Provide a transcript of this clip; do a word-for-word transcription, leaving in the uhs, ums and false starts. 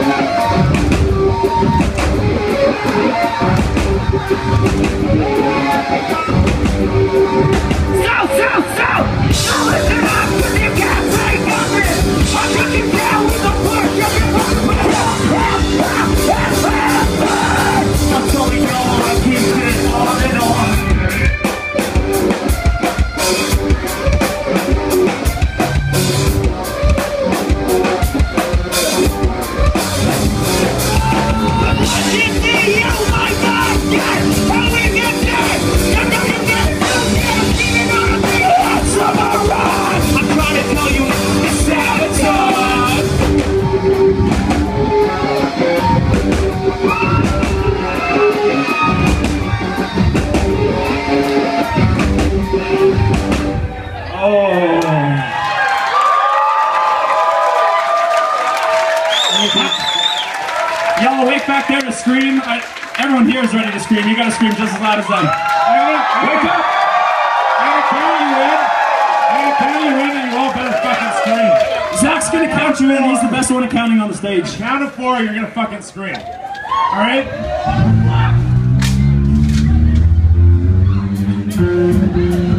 Y'all awake back there to scream? I, everyone here is ready to scream. You gotta scream just as loud as them. Wake up! I'm gonna count you in. I'm gonna count you in and you all better fucking scream. Zach's gonna count you in. He's the best one at counting on the stage. Count of four, you're gonna fucking scream. Alright? Thank you.